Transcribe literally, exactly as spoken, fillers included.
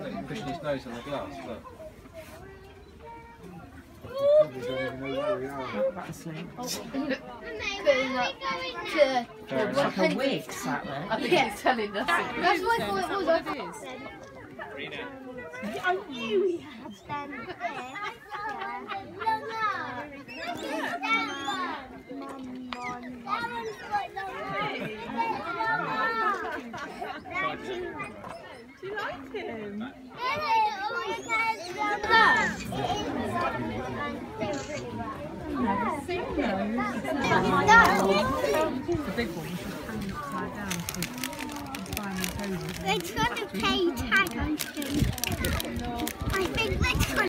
Look, he's pushing his nose on the glass, look. Probably don't even know where we are. That's asleep. Going up to... Fair Like enough. a wig sat there. I think Yeah. he's telling us. That's what I thought it was. I thought I knew he had. stand there. Do you like him? Never seen those. The big one was hanging upside down to find the toes. They're trying to play tag on street. I think they're trying